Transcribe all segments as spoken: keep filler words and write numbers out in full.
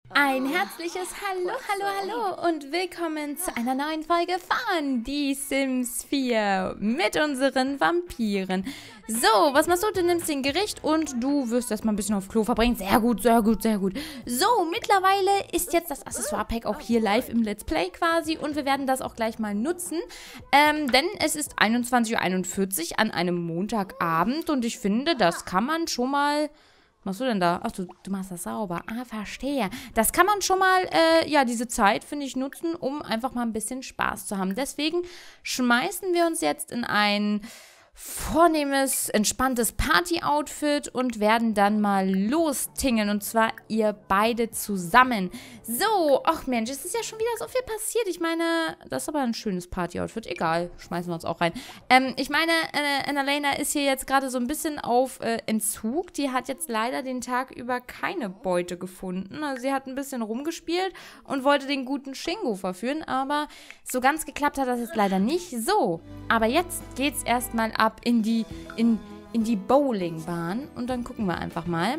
Ein herzliches Hallo, hallo, hallo und willkommen zu einer neuen Folge von Die Sims vier mit unseren Vampiren. So, was machst du? Du nimmst den Gericht und du wirst erstmal ein bisschen auf Klo verbringen. Sehr gut, sehr gut, sehr gut. So, mittlerweile ist jetzt das Accessoire-Pack auch hier live im Let's Play quasi und wir werden das auch gleich mal nutzen, ähm, denn es ist einundzwanzig Uhr einundvierzig an einem Montagabend und ich finde, das kann man schon mal... Was machst du denn da? Ach, du, du machst das sauber. Ah, verstehe. Das kann man schon mal, äh, ja, diese Zeit, finde ich, nutzen, um einfach mal ein bisschen Spaß zu haben. Deswegen schmeißen wir uns jetzt in ein vornehmes, entspanntes Party-Outfit und werden dann mal lostingeln. Und zwar ihr beide zusammen. So, ach Mensch, es ist ja schon wieder so viel passiert. Ich meine, das ist aber ein schönes Party-Outfit. Egal, schmeißen wir uns auch rein. Ähm, ich meine, äh, Annalena ist hier jetzt gerade so ein bisschen auf äh, Entzug. Die hat jetzt leider den Tag über keine Beute gefunden. Also sie hat ein bisschen rumgespielt und wollte den guten Shingo verführen. Aber so ganz geklappt hat das jetzt leider nicht. So, aber jetzt geht's erstmal ab in die, in, in die Bowlingbahn und dann gucken wir einfach mal,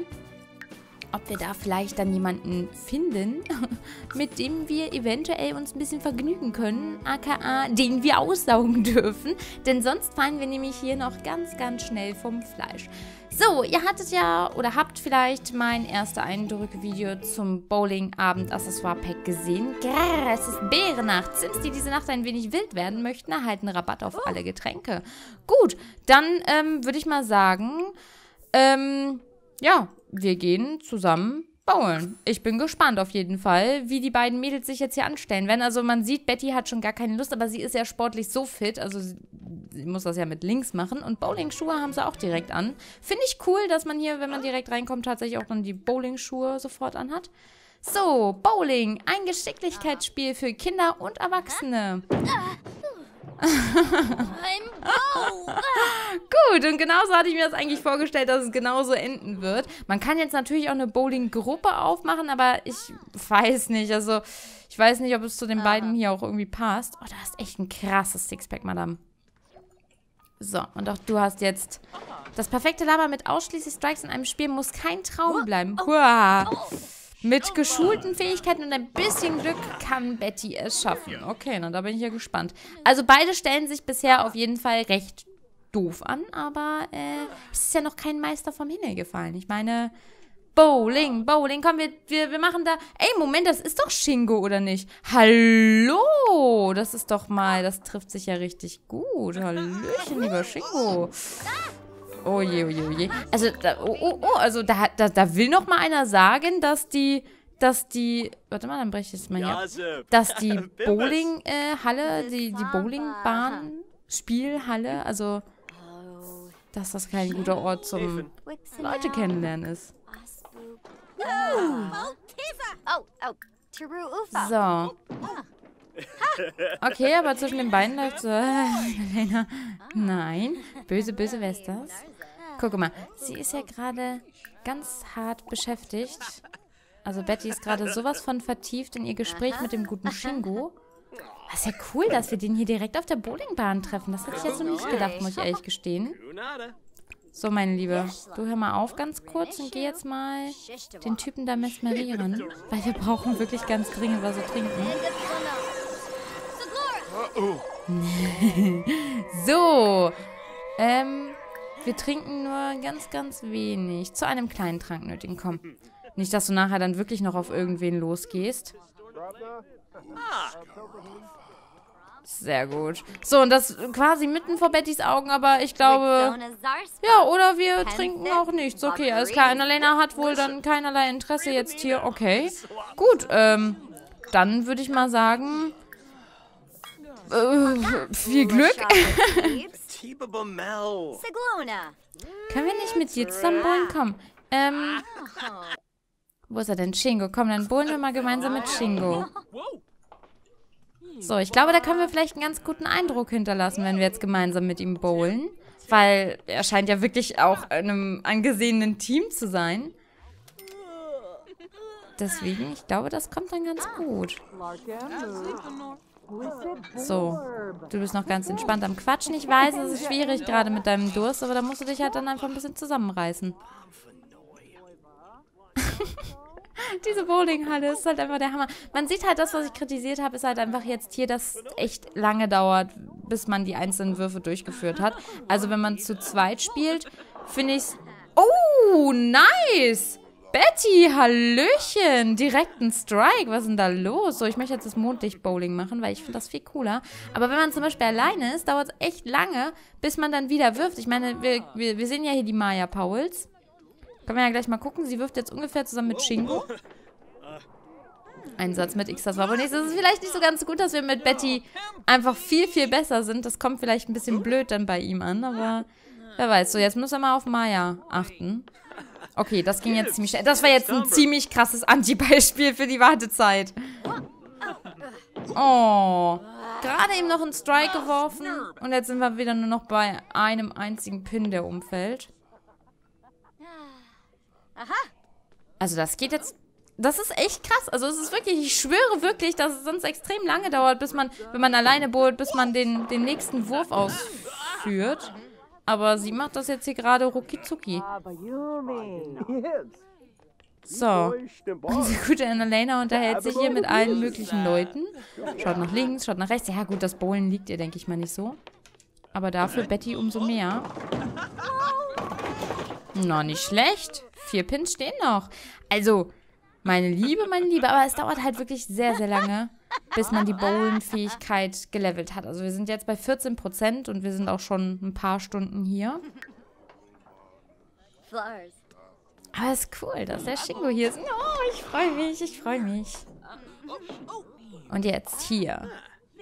ob wir da vielleicht dann jemanden finden, mit dem wir eventuell uns ein bisschen vergnügen können, aka den wir aussaugen dürfen, denn sonst fallen wir nämlich hier noch ganz, ganz schnell vom Fleisch. So, ihr hattet ja oder habt vielleicht mein erster Eindruck-Video zum Bowling-Abend-Accessoire-Pack gesehen. Grrr, es ist Bärennacht. Sims, die diese Nacht ein wenig wild werden möchten, erhalten Rabatt auf alle Getränke. Gut, dann ähm, würde ich mal sagen, ähm, ja, wir gehen zusammen bowlen. Ich bin gespannt auf jeden Fall, wie die beiden Mädels sich jetzt hier anstellen werden. Also man sieht, Betty hat schon gar keine Lust, aber sie ist ja sportlich so fit, also sie, sie muss das ja mit links machen. Und Bowlingschuhe haben sie auch direkt an. Finde ich cool, dass man hier, wenn man direkt reinkommt, tatsächlich auch dann die Bowlingschuhe sofort anhat. So, Bowling, ein Geschicklichkeitsspiel für Kinder und Erwachsene. Gut, und genauso hatte ich mir das eigentlich vorgestellt, dass es genauso enden wird. Man kann jetzt natürlich auch eine Bowling-Gruppe aufmachen, aber ich weiß nicht, also ich weiß nicht, ob es zu den beiden hier auch irgendwie passt. Oh, du hast echt ein krasses Sixpack, Madame. So, und auch du hast jetzt das perfekte Lava mit ausschließlich Strikes in einem Spiel muss kein Traum bleiben. Huah. Mit geschulten Fähigkeiten und ein bisschen Glück kann Betty es schaffen. Okay, na, da bin ich ja gespannt. Also beide stellen sich bisher auf jeden Fall recht doof an, aber äh, es ist ja noch kein Meister vom Himmel gefallen. Ich meine, Bowling, Bowling, komm, wir, wir, wir machen da... Ey, Moment, das ist doch Shingo, oder nicht? Hallo, das ist doch mal, das trifft sich ja richtig gut. Hallöchen, lieber Shingo. Oh je, oh je, oh je. Also, da, oh, oh, oh, also da, da, da will noch mal einer sagen, dass die, dass die, warte mal, dann breche ich es mal hier, dass die Bowling-Halle, äh, die, die Bowlingbahn, Spielhalle, also, dass das kein guter Ort zum Leute kennenlernen ist. So. Okay, aber zwischen den beiden läuft so, äh, nein, böse, böse, wer ist das? Guck mal, sie ist ja gerade ganz hart beschäftigt. Also Betty ist gerade sowas von vertieft in ihr Gespräch mit dem guten Shingo. Das ist ja cool, dass wir den hier direkt auf der Bowlingbahn treffen. Das hätte ich jetzt noch nicht gedacht, muss ich ehrlich gestehen. So, meine Liebe, du hör mal auf ganz kurz und geh jetzt mal den Typen da mesmerieren. Weil wir brauchen wirklich ganz dringend was zu trinken. So, ähm, wir trinken nur ganz, ganz wenig. Zu einem kleinen Trank nötigen, komm. Nicht, dass du nachher dann wirklich noch auf irgendwen losgehst. Sehr gut. So, und das quasi mitten vor Bettys Augen, aber ich glaube... Ja, oder wir trinken auch nichts. Okay, alles klar. Annalena hat wohl dann keinerlei Interesse jetzt hier. Okay, gut, ähm, dann würde ich mal sagen... Äh, viel Glück. Können wir nicht mit dir zusammen bowlen? Komm. Ähm. Wo ist er denn? Shingo. Komm, dann bowlen wir mal gemeinsam mit Shingo. So, ich glaube, da können wir vielleicht einen ganz guten Eindruck hinterlassen, wenn wir jetzt gemeinsam mit ihm bowlen. Weil er scheint ja wirklich auch in einem angesehenen Team zu sein. Deswegen, ich glaube, das kommt dann ganz gut. So, du bist noch ganz entspannt am Quatschen. Ich weiß, es ist schwierig gerade mit deinem Durst, aber da musst du dich halt dann einfach ein bisschen zusammenreißen. Diese Bowlinghalle ist halt einfach der Hammer. Man sieht halt, das, was ich kritisiert habe, ist halt einfach jetzt hier, dass es echt lange dauert, bis man die einzelnen Würfe durchgeführt hat. Also wenn man zu zweit spielt, finde ich es... Oh, nice! Betty, hallöchen! Direkt ein Strike. Was ist denn da los? So, ich möchte jetzt das Mondlicht-Bowling machen, weil ich finde das viel cooler. Aber wenn man zum Beispiel alleine ist, dauert es echt lange, bis man dann wieder wirft. Ich meine, wir, wir, wir sehen ja hier die Maya Pauls. Können wir ja gleich mal gucken. Sie wirft jetzt ungefähr zusammen mit Shingo. Ein Satz mit X, das war wohl nichts. Es ist vielleicht nicht so ganz gut, dass wir mit Betty einfach viel, viel besser sind. Das kommt vielleicht ein bisschen blöd dann bei ihm an, aber wer weiß. So, jetzt muss er mal auf Maya achten. Okay, das ging jetzt ziemlich schnell. Das war jetzt ein ziemlich krasses Anti-Beispiel für die Wartezeit. Oh. Gerade eben noch einen Strike geworfen. Und jetzt sind wir wieder nur noch bei einem einzigen Pin, der umfällt. Also das geht jetzt... Das ist echt krass. Also es ist wirklich... Ich schwöre wirklich, dass es sonst extrem lange dauert, bis man, wenn man alleine bowlt, bis man den, den nächsten Wurf ausführt. Aber sie macht das jetzt hier gerade rucki-zucki. So. Unsere gute Annalena unterhält sich hier mit allen möglichen Leuten. Schaut nach links, schaut nach rechts. Ja gut, das Bowlen liegt ihr, denke ich mal, nicht so. Aber dafür Betty umso mehr. Na, nicht schlecht. Vier Pins stehen noch. Also, meine Liebe, meine Liebe. Aber es dauert halt wirklich sehr, sehr lange, bis man die Bowlen-Fähigkeit gelevelt hat. Also wir sind jetzt bei vierzehn Prozent und wir sind auch schon ein paar Stunden hier. Aber es ist cool, dass der Shingo hier ist. Oh, ich freue mich, ich freue mich. Und jetzt hier.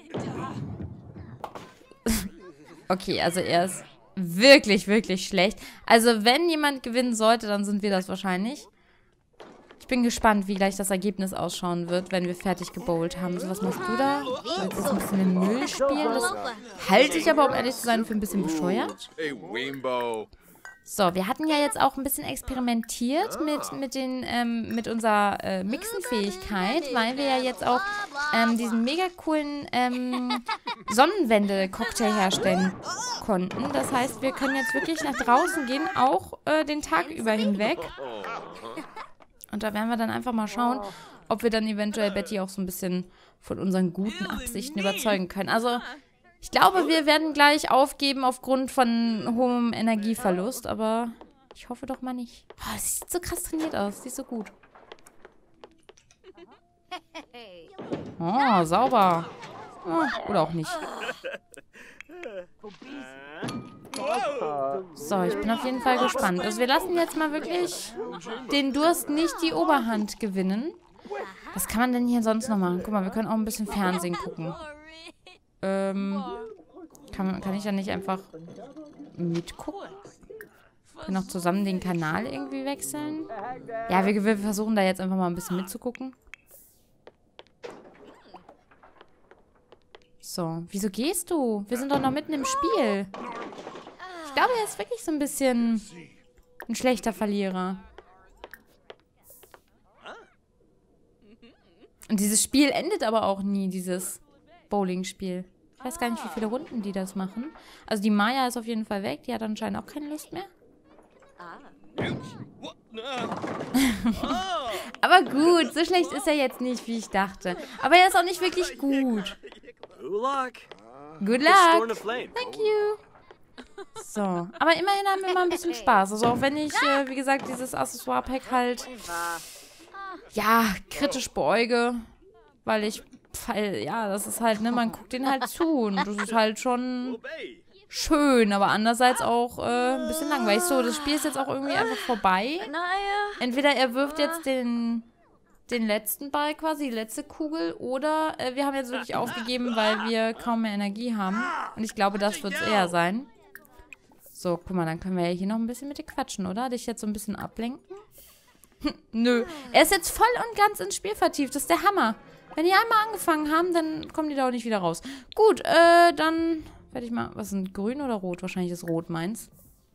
Okay, also er ist wirklich, wirklich schlecht. Also wenn jemand gewinnen sollte, dann sind wir das wahrscheinlich. Ich bin gespannt, wie gleich das Ergebnis ausschauen wird, wenn wir fertig gebowlt haben. So, was machst du da? So, jetzt ist ein bisschen mit Müll spielen. Das halte ich aber, um ehrlich zu sein, für ein bisschen bescheuert. So, wir hatten ja jetzt auch ein bisschen experimentiert mit, mit, den, ähm, mit unserer äh, Mixenfähigkeit, weil wir ja jetzt auch ähm, diesen mega coolen ähm, Sonnenwende-Cocktail herstellen konnten. Das heißt, wir können jetzt wirklich nach draußen gehen, auch äh, den Tag über hinweg. Und da werden wir dann einfach mal schauen, ob wir dann eventuell Betty auch so ein bisschen von unseren guten Absichten überzeugen können. Also, ich glaube, wir werden gleich aufgeben aufgrund von hohem Energieverlust, aber ich hoffe doch mal nicht. Oh, sie sieht so krass trainiert aus. Sie ist so gut. Oh, sauber. Oh, oder auch nicht. So, ich bin auf jeden Fall gespannt. Also wir lassen jetzt mal wirklich den Durst nicht die Oberhand gewinnen. Was kann man denn hier sonst noch machen? Guck mal, wir können auch ein bisschen Fernsehen gucken. Ähm, kann, kann ich da nicht einfach mitgucken? Wir können auch zusammen den Kanal irgendwie wechseln. Ja, wir, wir versuchen da jetzt einfach mal ein bisschen mitzugucken. So, wieso gehst du? Wir sind doch noch mitten im Spiel. Ich glaube, er ist wirklich so ein bisschen ein schlechter Verlierer. Und dieses Spiel endet aber auch nie, dieses Bowling-Spiel. Ich weiß gar nicht, wie viele Runden die das machen. Also die Maya ist auf jeden Fall weg. Die hat anscheinend auch keine Lust mehr. Aber gut, so schlecht ist er jetzt nicht, wie ich dachte. Aber er ist auch nicht wirklich gut. Good luck. Thank you. So, aber immerhin haben wir mal ein bisschen Spaß. Also auch wenn ich, äh, wie gesagt, dieses Accessoire-Pack halt, ja, kritisch beäuge, weil ich, weil, ja, das ist halt, ne, man guckt den halt zu und das ist halt schon schön, aber andererseits auch äh, ein bisschen langweilig. So, das Spiel ist jetzt auch irgendwie einfach vorbei. Entweder er wirft jetzt den, den letzten Ball quasi, die letzte Kugel, oder äh, wir haben jetzt wirklich aufgegeben, weil wir kaum mehr Energie haben. Und ich glaube, das wird es eher sein. So, guck mal, dann können wir ja hier noch ein bisschen mit dir quatschen, oder? Dich jetzt so ein bisschen ablenken? Nö. Er ist jetzt voll und ganz ins Spiel vertieft. Das ist der Hammer. Wenn die einmal angefangen haben, dann kommen die da auch nicht wieder raus. Gut, äh, dann werde ich mal... Was sind grün oder rot? Wahrscheinlich ist rot meins.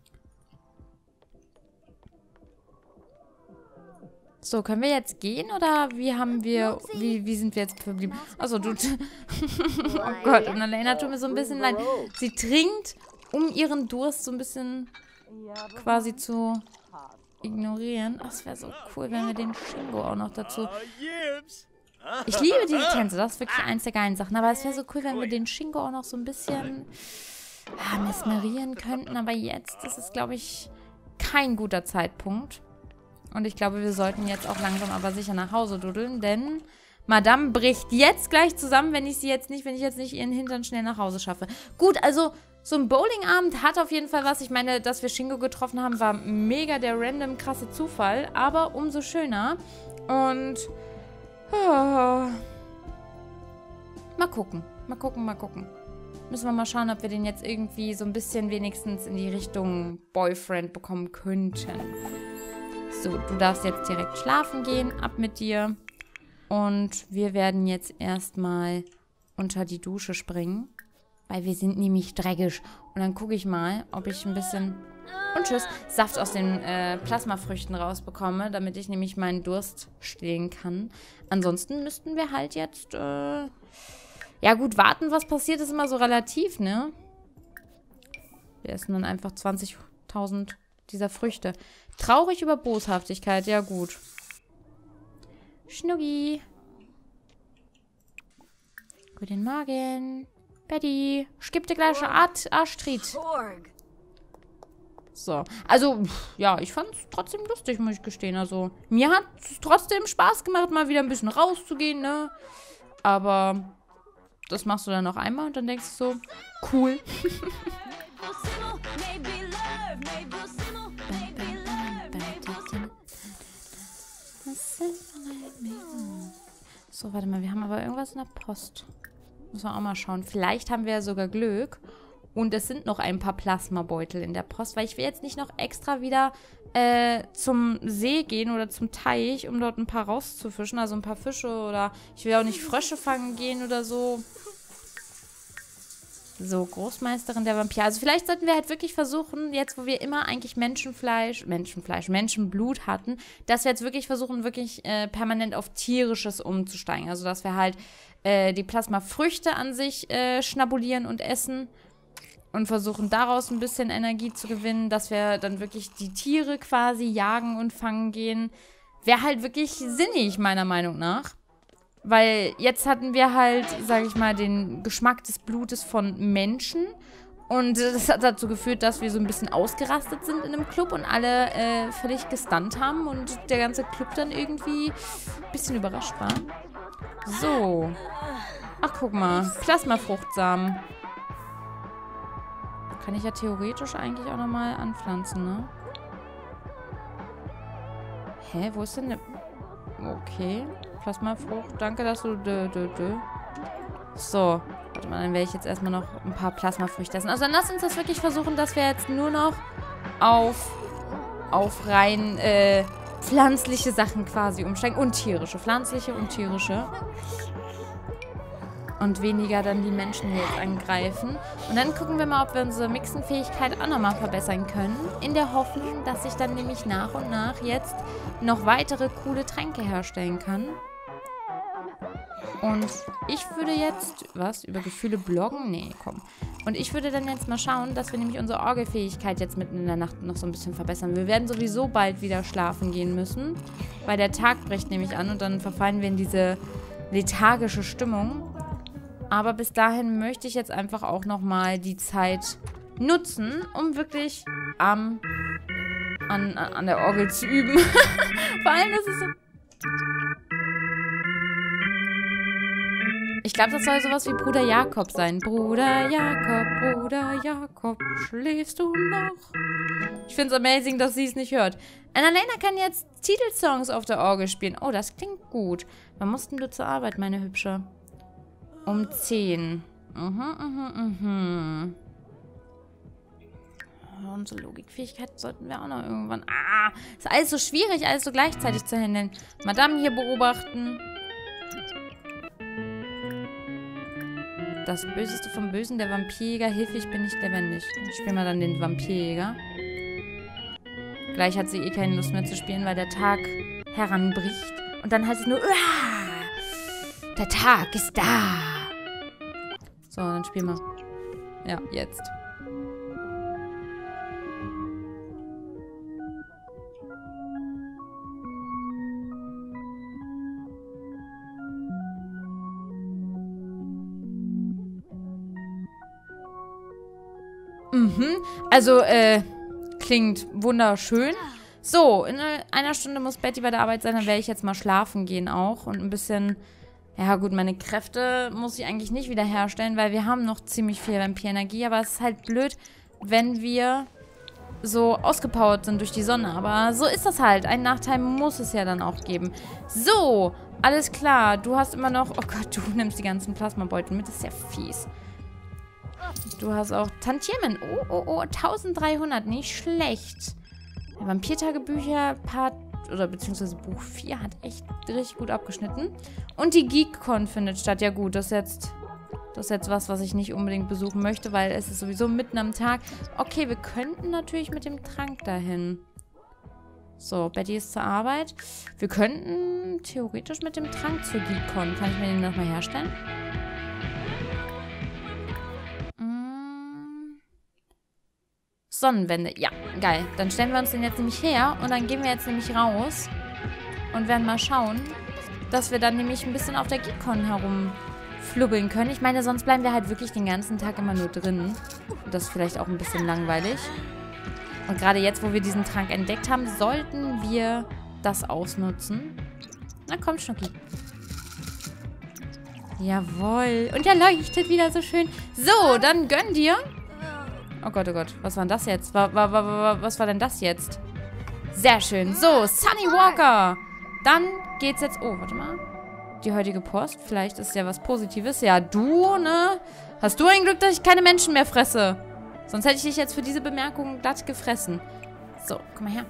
So, können wir jetzt gehen oder wie haben wir... Wie, wie sind wir jetzt verblieben? Achso, du... Oh Gott, und Annalena tut mir so ein bisschen leid. Sie trinkt, um ihren Durst so ein bisschen quasi zu ignorieren. Ach, es wäre so cool, wenn wir den Shingo auch noch dazu... Ich liebe diese Tänze, das ist wirklich eins der geilen Sachen. Aber es wäre so cool, wenn wir den Shingo auch noch so ein bisschen ah, mesmerieren könnten. Aber jetzt ist es, glaube ich, kein guter Zeitpunkt. Und ich glaube, wir sollten jetzt auch langsam aber sicher nach Hause dudeln, denn Madame bricht jetzt gleich zusammen, wenn ich sie jetzt nicht, wenn ich jetzt nicht ihren Hintern schnell nach Hause schaffe. Gut, also so ein Bowlingabend hat auf jeden Fall was. Ich meine, dass wir Shingo getroffen haben, war mega der random krasse Zufall, aber umso schöner. Und oh, mal gucken, mal gucken, mal gucken. Müssen wir mal schauen, ob wir den jetzt irgendwie so ein bisschen wenigstens in die Richtung Boyfriend bekommen könnten. So, du darfst jetzt direkt schlafen gehen, ab mit dir. Und wir werden jetzt erstmal unter die Dusche springen, weil wir sind nämlich dreckig. Und dann gucke ich mal, ob ich ein bisschen, und tschüss, Saft aus den äh, Plasmafrüchten rausbekomme, damit ich nämlich meinen Durst stillen kann. Ansonsten müssten wir halt jetzt, äh, ja gut, warten, was passiert, ist immer so relativ, ne? Wir essen dann einfach zwanzigtausend dieser Früchte. Traurig über Boshaftigkeit, ja gut. Schnuggi. Guten Morgen. Betty, skip die gleiche Art Arschtritt. So, also, ja, ich fand es trotzdem lustig, muss ich gestehen. Also, mir hat es trotzdem Spaß gemacht, mal wieder ein bisschen rauszugehen, ne? Aber das machst du dann noch einmal und dann denkst du so, cool. So, warte mal, wir haben aber irgendwas in der Post. Müssen wir auch mal schauen. Vielleicht haben wir ja sogar Glück. Und es sind noch ein paar Plasmabeutel in der Post, weil ich will jetzt nicht noch extra wieder äh, zum See gehen oder zum Teich, um dort ein paar rauszufischen. Also ein paar Fische oder ich will auch nicht Frösche fangen gehen oder so. So, Großmeisterin der Vampire. Also vielleicht sollten wir halt wirklich versuchen, jetzt wo wir immer eigentlich Menschenfleisch, Menschenfleisch, Menschenblut hatten, dass wir jetzt wirklich versuchen, wirklich äh, permanent auf Tierisches umzusteigen. Also dass wir halt äh, die Plasmafrüchte an sich äh, schnabulieren und essen und versuchen daraus ein bisschen Energie zu gewinnen, dass wir dann wirklich die Tiere quasi jagen und fangen gehen. Wäre halt wirklich sinnig, meiner Meinung nach. Weil jetzt hatten wir halt, sage ich mal, den Geschmack des Blutes von Menschen. Und das hat dazu geführt, dass wir so ein bisschen ausgerastet sind in einem Club und alle äh, völlig gestunt haben und der ganze Club dann irgendwie ein bisschen überrascht war. So. Ach, guck mal. Plasmafruchtsamen. Kann ich ja theoretisch eigentlich auch nochmal anpflanzen, ne? Hä, wo ist denn der... Okay. Plasmafrucht. Danke, dass du... Dö, dö, dö. So. Warte mal, dann werde ich jetzt erstmal noch ein paar Plasmafrüchte essen. Also dann lass uns das wirklich versuchen, dass wir jetzt nur noch auf, auf rein äh, pflanzliche Sachen quasi umsteigen. Und tierische. Pflanzliche und tierische. Und weniger dann die Menschen hier jetzt angreifen. Und dann gucken wir mal, ob wir unsere Mixenfähigkeit auch nochmal verbessern können. In der Hoffnung, dass ich dann nämlich nach und nach jetzt noch weitere coole Tränke herstellen kann. Und ich würde jetzt... Was? Über Gefühle bloggen? Nee, komm. Und ich würde dann jetzt mal schauen, dass wir nämlich unsere Orgelfähigkeit jetzt mitten in der Nacht noch so ein bisschen verbessern. Wir werden sowieso bald wieder schlafen gehen müssen. Weil der Tag bricht nämlich an und dann verfallen wir in diese lethargische Stimmung. Aber bis dahin möchte ich jetzt einfach auch nochmal die Zeit nutzen, um wirklich ähm, an, an der Orgel zu üben. Vor allem, das ist so... Ich glaube, das soll sowas wie Bruder Jakob sein. Bruder Jakob, Bruder Jakob, schläfst du noch? Ich finde es amazing, dass sie es nicht hört. Annalena kann jetzt Titelsongs auf der Orgel spielen. Oh, das klingt gut. Wann mussten du zur Arbeit, meine Hübsche? Um zehn. Mhm, mhm, mhm. Oh, unsere Logikfähigkeit sollten wir auch noch irgendwann... Ah, ist alles so schwierig, alles so gleichzeitig zu handeln. Madame hier beobachten. Das Böseste vom Bösen, der Vampirjäger. Hilfe, ich bin nicht lebendig. Ich spiele mal dann den Vampirjäger. Gleich hat sie eh keine Lust mehr zu spielen, weil der Tag heranbricht. Und dann heißt es nur... Uah, der Tag ist da. So, dann spielen wir. Ja, jetzt. Mhm. Also, äh, klingt wunderschön. So, in einer Stunde muss Betty bei der Arbeit sein, dann werde ich jetzt mal schlafen gehen auch. Und ein bisschen, ja gut, meine Kräfte muss ich eigentlich nicht wiederherstellen, weil wir haben noch ziemlich viel Vampirenergie. Aber es ist halt blöd, wenn wir so ausgepowert sind durch die Sonne. Aber so ist das halt. Einen Nachteil muss es ja dann auch geben. So, alles klar. Du hast immer noch... Oh Gott, du nimmst die ganzen Plasmabeutel mit. Das ist ja fies. Du hast auch Tantiemen. Oh, oh, oh. dreizehnhundert. Nicht schlecht. Vampirtagebücher, Part... Oder beziehungsweise Buch vier hat echt richtig gut abgeschnitten. Und die GeekCon findet statt. Ja gut, das ist jetzt... Das ist jetzt was, was ich nicht unbedingt besuchen möchte, weil es ist sowieso mitten am Tag. Okay, wir könnten natürlich mit dem Trank dahin. So, Betty ist zur Arbeit. Wir könnten theoretisch mit dem Trank zur GeekCon. Kann ich mir den nochmal herstellen? Mm. Sonnenwende. Ja, geil. Dann stellen wir uns den jetzt nämlich her und dann gehen wir jetzt nämlich raus und werden mal schauen, dass wir dann nämlich ein bisschen auf der GeekCon herum flubbeln können. Ich meine, sonst bleiben wir halt wirklich den ganzen Tag immer nur drin. Und das ist vielleicht auch ein bisschen langweilig. Und gerade jetzt, wo wir diesen Trank entdeckt haben, sollten wir das ausnutzen. Na komm, Schnucki. Jawohl. Und er leuchtet wieder so schön. So, dann gönn dir. Oh Gott, oh Gott. Was war denn das jetzt? War, war, war, war, was war denn das jetzt? Sehr schön. So, Sunny Walker. Dann geht's jetzt... Oh, warte mal. Die heutige Post. Vielleicht ist ja was Positives. Ja, du, ne? Hast du ein Glück, dass ich keine Menschen mehr fresse? Sonst hätte ich dich jetzt für diese Bemerkung glatt gefressen. So, komm mal her.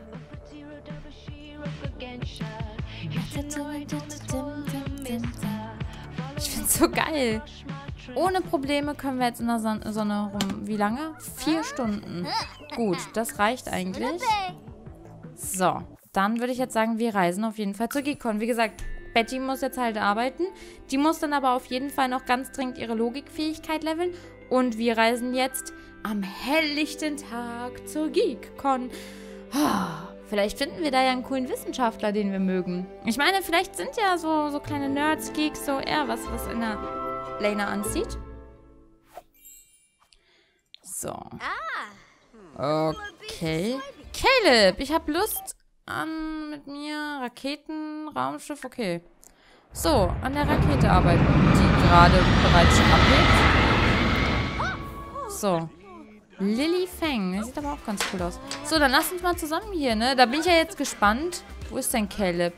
Ich find's so geil. Ohne Probleme können wir jetzt in der Son- Sonne rum. Wie lange? Vier Stunden. Gut, das reicht eigentlich. So, dann würde ich jetzt sagen, wir reisen auf jeden Fall zur GeekCon. Wie gesagt, Betty muss jetzt halt arbeiten. Die muss dann aber auf jeden Fall noch ganz dringend ihre Logikfähigkeit leveln. Und wir reisen jetzt am helllichten Tag zur GeekCon. Oh, vielleicht finden wir da ja einen coolen Wissenschaftler, den wir mögen. Ich meine, vielleicht sind ja so, so kleine Nerds, Geeks, so eher was, was in der Lena anzieht. So. Okay. Caleb, ich habe Lust an mit mir Raketen, Raumschiff, okay. So, an der Rakete arbeiten, die gerade bereits schon abhebt. So. Lily Feng, das sieht aber auch ganz cool aus. So, dann lass uns mal zusammen hier, ne? Da bin ich ja jetzt gespannt. Wo ist denn Caleb?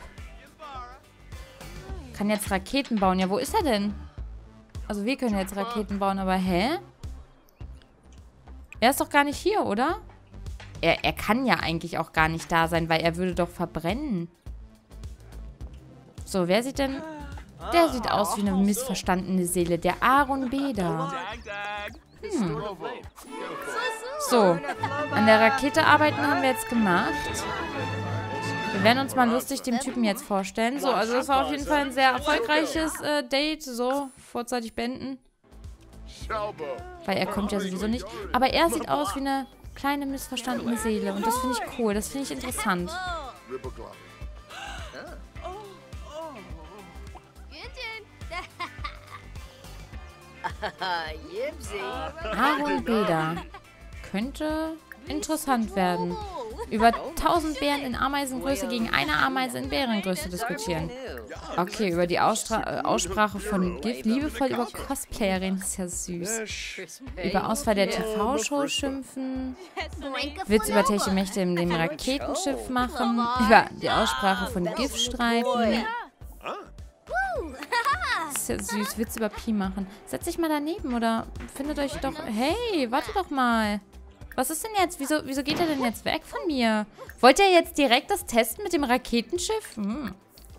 Kann jetzt Raketen bauen. Ja, wo ist er denn? Also wir können jetzt Raketen bauen, aber hä? Er ist doch gar nicht hier, oder? Er, er kann ja eigentlich auch gar nicht da sein, weil er würde doch verbrennen. So, wer sieht denn... Der sieht aus wie eine missverstandene Seele. Der Aaron Beda. Hm. So, an der Rakete arbeiten haben wir jetzt gemacht. Wir werden uns mal lustig dem Typen jetzt vorstellen. So, also das war auf jeden Fall ein sehr erfolgreiches äh, Date. So, vorzeitig beenden. Weil er kommt ja sowieso nicht. Aber er sieht aus wie eine kleine missverstandene Seele. Und das finde ich cool. Das finde ich interessant. Aaron Beda. Könnte interessant werden. Über tausend Bären in Ameisengröße gegen eine Ameise in Bärengröße diskutieren. Okay, über die Ausstra äh, Aussprache von GIF. Liebevoll über Cosplayerin. Das ist ja süß. Über Auswahl der T V-Show schimpfen. Witz über Techtelmächte in dem Raketenschiff machen. Über die Aussprache von GIF streiten. Das ist ja süß. Witz über Pi machen. Setz dich mal daneben oder findet euch doch... Hey, warte doch mal. Was ist denn jetzt? Wieso, wieso geht er denn jetzt weg von mir? Wollt ihr jetzt direkt das testen mit dem Raketenschiff? Hm.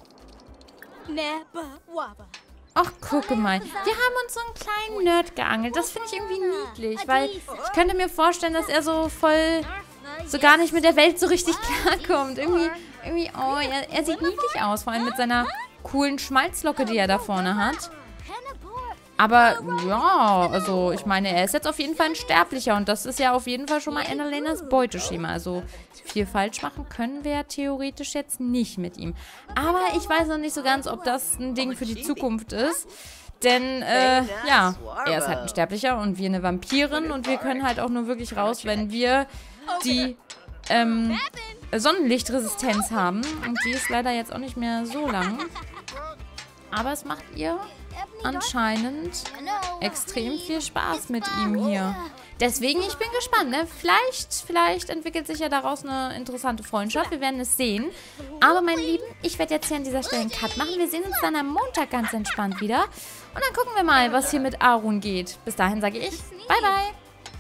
Ach, gucke mal. Wir haben uns so einen kleinen Nerd geangelt. Das finde ich irgendwie niedlich, weil ich könnte mir vorstellen, dass er so voll... so gar nicht mit der Welt so richtig klarkommt. Irgendwie, irgendwie, oh, er, er sieht niedlich aus. Vor allem mit seiner coolen Schmalzlocke, die er da vorne hat. Aber, ja, also, ich meine, er ist jetzt auf jeden Fall ein Sterblicher. Und das ist ja auf jeden Fall schon mal Annalenas Beuteschema. Also, viel falsch machen können wir ja theoretisch jetzt nicht mit ihm. Aber ich weiß noch nicht so ganz, ob das ein Ding für die Zukunft ist. Denn, äh, ja, er ist halt ein Sterblicher und wir eine Vampirin. Und wir können halt auch nur wirklich raus, wenn wir die, ähm, Sonnenlichtresistenz haben. Und die ist leider jetzt auch nicht mehr so lang. Aber es macht ihr anscheinend extrem viel Spaß mit ihm hier. Deswegen, ich bin gespannt, ne? Vielleicht, vielleicht entwickelt sich ja daraus eine interessante Freundschaft. Wir werden es sehen. Aber, meine Lieben, ich werde jetzt hier an dieser Stelle einen Cut machen. Wir sehen uns dann am Montag ganz entspannt wieder. Und dann gucken wir mal, was hier mit Arun geht. Bis dahin sage ich, bye, bye.